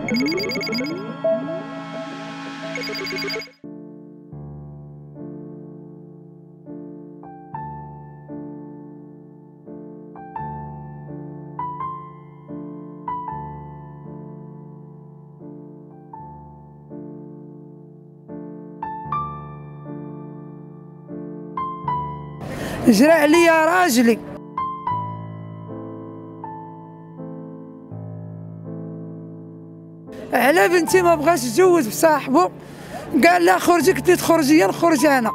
جرى عليا راجلي على بنتي ما بغاش تجوز بصاحبه، قال لا خرجي، كنتي تخرجي نخرج انا.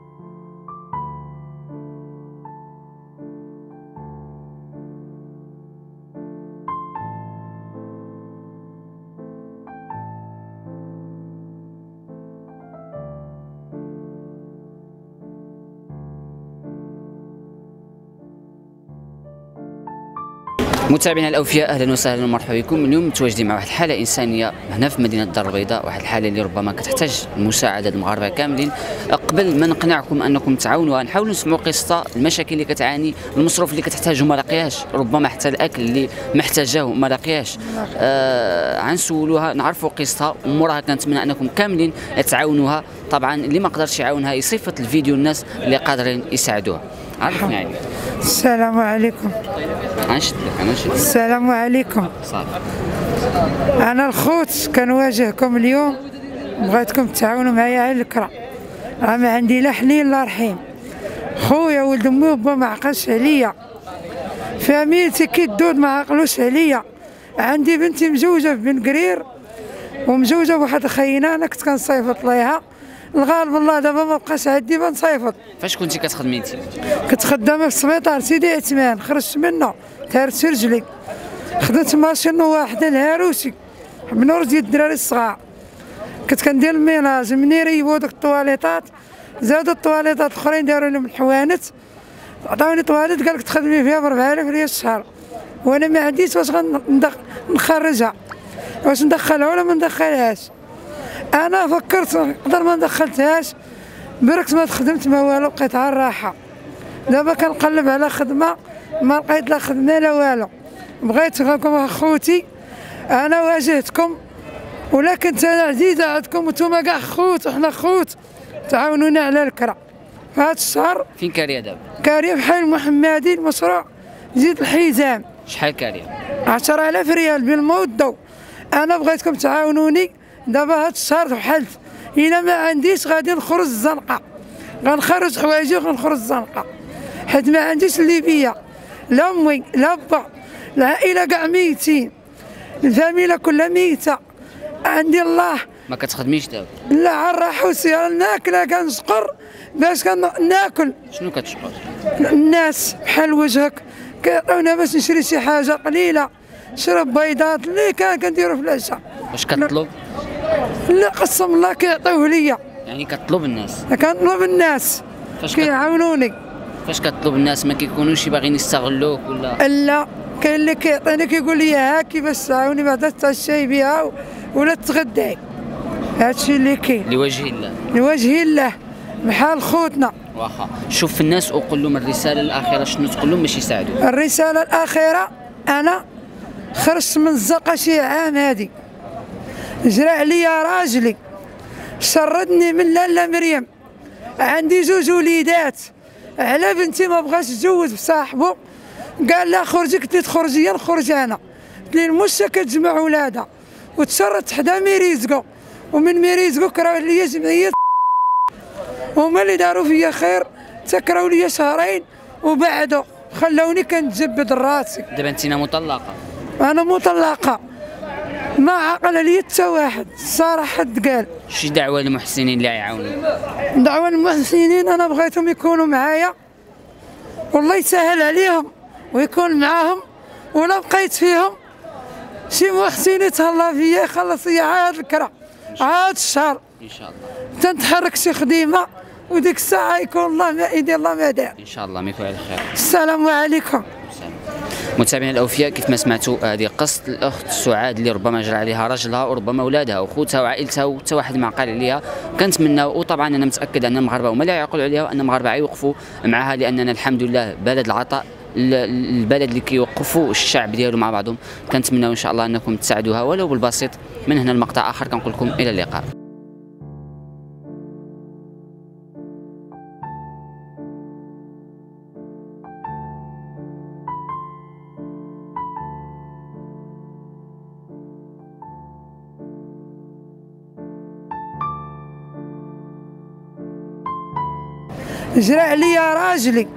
متابعينا الاوفياء، اهلا وسهلا ومرحبا بكم. اليوم متواجدين مع واحد الحاله انسانيه هنا في مدينه الدار البيضاء، واحد الحاله اللي ربما كتحتاج مساعده المغاربه كاملين. قبل ما نقنعكم انكم تعاونوها، نحاولوا نسمعوا قصه المشاكل اللي كتعاني، المصروف اللي كتحتاجه ما لقياش، ربما حتى الاكل اللي محتاجاه ما لقياش. غنسولوها نعرفوا قصتها، وموراها كنتمنى انكم كاملين تعاونوها. طبعا اللي ما قدرش يعاونها يصيفط الفيديو الناس اللي قادرين يساعدوها. عرفني عليك. السلام عليكم. غنشد لك انا نشد. السلام عليكم. صافي. انا الخوت كنواجهكم اليوم، بغيتكم تعاونوا معايا على الكرة. راه ما عندي لا حنين لا رحيم، خويا ولد امي وبا ما عقلش عليا، فاميلتي كيدود ما عقلوش عليا. عندي بنتي مزوجه ببن قرير ومزوجه بواحد الخينه، انا كنت كنصيفط ليها، الغالب الله دابا ما بقاش عندي بنصيفط. فاش كنتي كتخدمي انت؟ كنت خدامه في السبيطار سيدي عثمان، خرجت منه تهرت رجلي، خدمت ماشين واحده الهاروسي بنور ديال الدراري الصغار. كنت كندير الميناج، مني ريبو داك الطواليطات، زادوا الطواليطات الاخرين داروا لهم الحوانت، عطاوني طواليط قال لك تخدمي فيها ب 4000 ريال الشهر، وانا ما عنديش واش نخرجها، واش ندخلها ولا ما ندخلهاش. انا فكرت نقدر ما ندخلتهاش، بركت ما خدمت ما والو، بقيت على الراحه. دابا كنقلب على خدمه، ما لقيت لا خدمه لا والو. بغيت لكم اخوتي، انا واجهتكم ولكن انا عزيزه عندكم، وانتم كاع خوت وحنا خوت، تعاونونا على الكرة. هذا الشهر فين كاريه دابا؟ كاريه بحال المحمدي، المشروع زيد الحزام. شحال كاريه؟ 10000 ريال بالماء والضوء. انا بغيتكم تعاونوني دابا هذا الشهر حلت، الا ما عنديش غادي نخرج الزنقه، غنخرج حوايجي وغنخرج الزنقه، حيت ما عنديش اللي بيا، لا امي لا با، العائله كاع ميتين، الفاميله كلها ميته. عندي الله. ما كتخدميش دابا؟ لا، على الراحه والسياره، ناكلها كنشقر باش كناكل. شنو كتشقر؟ الناس بحال وجهك كيعطيونا باش نشري شي حاجه قليله، شرب بيضات اللي كنديرو في العشاء. واش كتطلب؟ لا قسم الله كيعطيوه ليا. يعني كتطلب الناس؟ كنطلب الناس كيعاونوني. فاش كتطلب الناس ما كيكونوش باغيين يستغلوك ولا؟ لا، كاين اللي كيعطيني كيقول لي ها كيفاش تعاوني بعدا تعشاي بها ولا تغداي. هادشي اللي كاين لوجه الله. لوجه الله بحال خوتنا. واخا شوف الناس وقول لهم الرساله الاخيره، شنو تقول لهم باش يساعدوك؟ الرساله الاخيره، انا خرجت من الزنقه شي عام هادي، جرى عليا راجلي شردني من لاله مريم. عندي جوج وليدات، على بنتي ما بغاش تجوز بصاحبه، قال لا خرجي، كنتي تخرجي نخرج انا. قلت لي المشة كتجمع ولادها وتشرت حدا ميريزكو، ومن ميريزكو كراو ليا جمعيه، هما اللي داروا فيا خير، تكراو ليا شهرين وبعدو خلوني كنتجبد راسي. دابا انت مطلقه؟ انا مطلقه، ما عقل عليا حتى واحد الصراحه تقال. شي دعوه للمحسنين اللي يعاونوا؟ دعوه للمحسنين، انا بغيتهم يكونوا معايا والله يسهل عليهم ويكون معاهم، ولا بقيت فيهم شي محسن يتهلا فيا يخلص لي عاد الكرة عاد الشهر ان شاء الله، تنتحرك شي خديمه، وديك الساعه يكون الله ما يدير الله ما دار. ان شاء الله ميكون على خير. السلام عليكم. متابعينا الاوفياء، كيف ما سمعتوا هذه قصه الاخت سعاد اللي ربما جرى عليها رجلها وربما اولادها وخوتها وعائلتها وحتى واحد ما عقل عليها. كنتمنى، وطبعا انا متاكد ان المغاربه هما اللي يعقلوا عليها، وان المغاربه يوقفوا معها، لاننا الحمد لله بلد العطاء، البلد اللي كيوقفوا الشعب ديالو مع بعضهم. كنتمناو ان شاء الله انكم تساعدوها ولو بالبسيط. من هنا المقطع اخر كنقول لكم الى اللقاء. جرى عليا راجلي،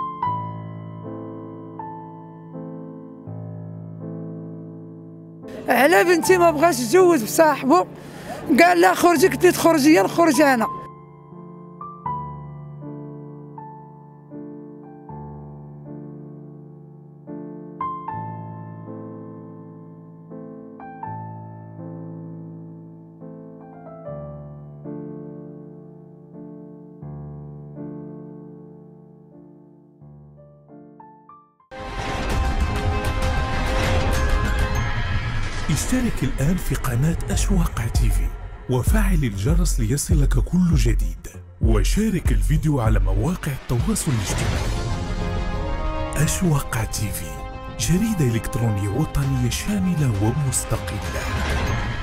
على بنتي ما بغاش تجوز بصاحبه، قال لا خرجي، كنتي تخرجي نخرج انا. اشترك الآن في قناة أشواق تيفي وفعل الجرس ليصلك كل جديد، وشارك الفيديو على مواقع التواصل الاجتماعي. أشواق تيفي، جريدة إلكترونية وطنية شاملة ومستقلة.